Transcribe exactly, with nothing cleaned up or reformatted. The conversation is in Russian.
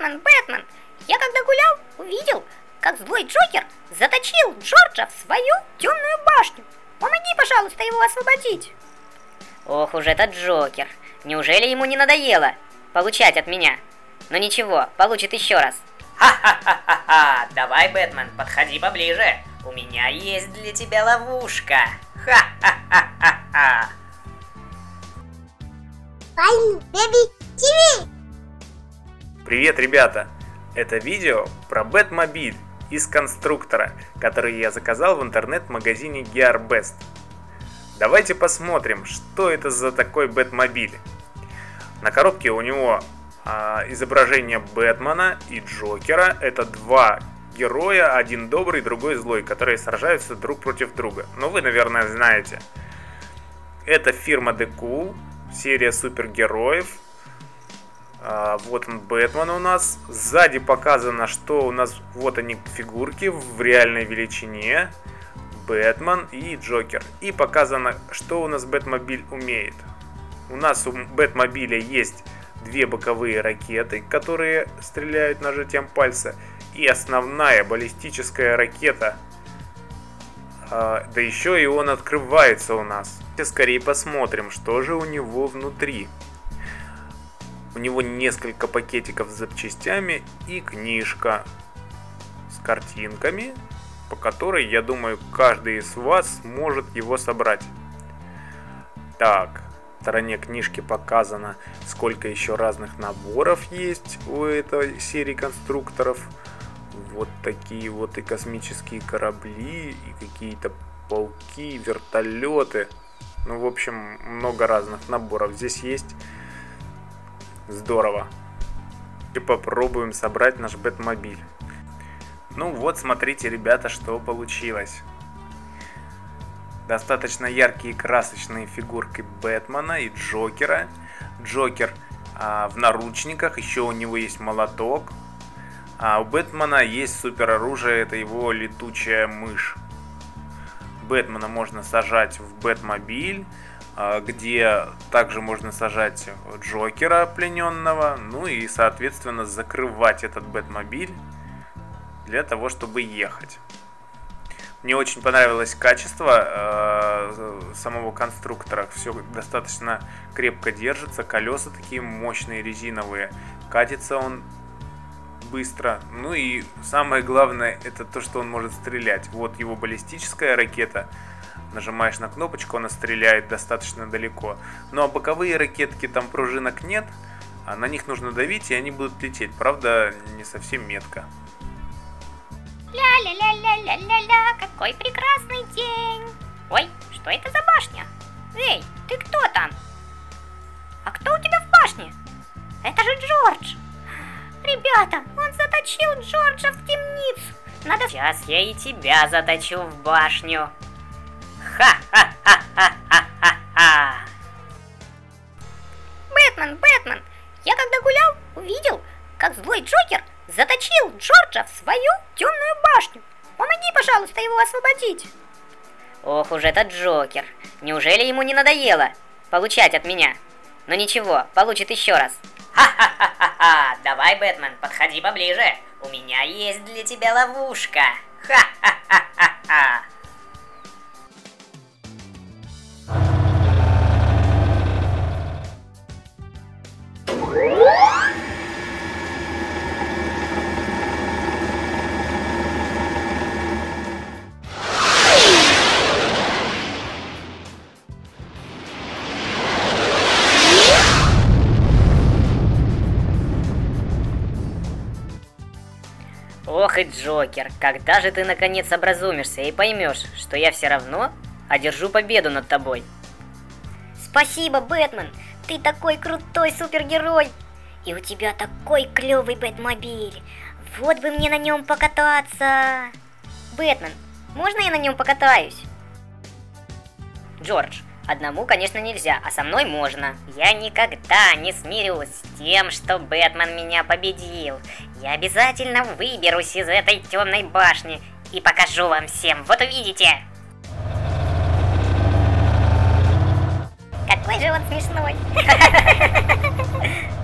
Бэтмен, Бэтмен, я когда гулял, увидел, как злой Джокер заточил Джорджа в свою темную башню. Помоги, пожалуйста, его освободить. Ох уж этот Джокер. Неужели ему не надоело получать от меня? Но ничего, получит еще раз. Ха-ха-ха-ха-ха! Давай, Бэтмен, подходи поближе. У меня есть для тебя ловушка. Ха-ха-ха-ха-ха! Привет, ребята! Это видео про Бэтмобиль из конструктора, который я заказал в интернет-магазине GearBest. Давайте посмотрим, что это за такой Бэтмобиль. На коробке у него а, изображение Бэтмена и Джокера. Это два героя, один добрый, другой злой, которые сражаются друг против друга. Ну, вы, наверное, знаете. Это фирма Decool, серия супергероев. А, вот он, Бэтмен у нас. Сзади показано, что у нас вот они фигурки в реальной величине. Бэтмен и Джокер. И показано, что у нас Бэтмобиль умеет. У нас у Бэтмобиля есть две боковые ракеты, которые стреляют нажатием пальца. И основная баллистическая ракета. А, да еще и он открывается у нас. Скорее посмотрим, что же у него внутри. У него несколько пакетиков с запчастями и книжка с картинками, по которой, я думаю, каждый из вас может его собрать. Так, в стороне книжки показано, сколько еще разных наборов есть у этой серии конструкторов. Вот такие вот и космические корабли, и какие-то полки, вертолеты. Ну, в общем, много разных наборов здесь есть. Здорово. И попробуем собрать наш Бэтмобиль. Ну вот, смотрите, ребята, что получилось. Достаточно яркие красочные фигурки Бэтмена и Джокера. Джокер а, в наручниках, еще у него есть молоток. А у Бэтмена есть супероружие, это его летучая мышь. Бэтмена можно сажать в Бэтмобиль, а, где также можно сажать Джокера плененного. Ну и, соответственно, закрывать этот Бэтмобиль для того, чтобы ехать. Мне очень понравилось качество э, самого конструктора. Все достаточно крепко держится. Колеса такие мощные, резиновые. Катится он быстро. Ну и самое главное, это то, что он может стрелять. Вот его баллистическая ракета. Нажимаешь на кнопочку, она стреляет достаточно далеко. Ну а боковые ракетки, там пружинок нет. А на них нужно давить, и они будут лететь. Правда, не совсем метко. Ля-ля-ля-ля-ля-ля-ля, какой прекрасный день. Ой, что это за башня? Эй, ты кто там? А кто у тебя в башне? Это же Джордж. Ребята, он заточил Джорджа в темницу. Надо... Сейчас я и тебя заточу в башню. Ха-ха-ха-ха-ха-ха. Бэтмен, Бэтмен, я когда гулял, увидел, как злой Джокер заточил Джорджа в свою темную башню. Помоги, пожалуйста, его освободить. Ох уж этот Джокер. Неужели ему не надоело получать от меня? Но ничего, получит еще раз. Ха-ха-ха-ха-ха! Давай, Бэтмен, подходи поближе. У меня есть для тебя ловушка. Ха-ха-ха-ха-ха! Ох и Джокер, когда же ты наконец образумишься и поймешь, что я все равно одержу победу над тобой? Спасибо, Бэтмен, ты такой крутой супергерой. И у тебя такой клевый Бэтмобиль. Вот бы мне на нем покататься. Бэтмен, можно я на нем покатаюсь? Джордж, одному, конечно, нельзя, а со мной можно. Я никогда не смирюсь с тем, что Бэтмен меня победил. Я обязательно выберусь из этой темной башни и покажу вам всем. Вот увидите. Какой же он смешной.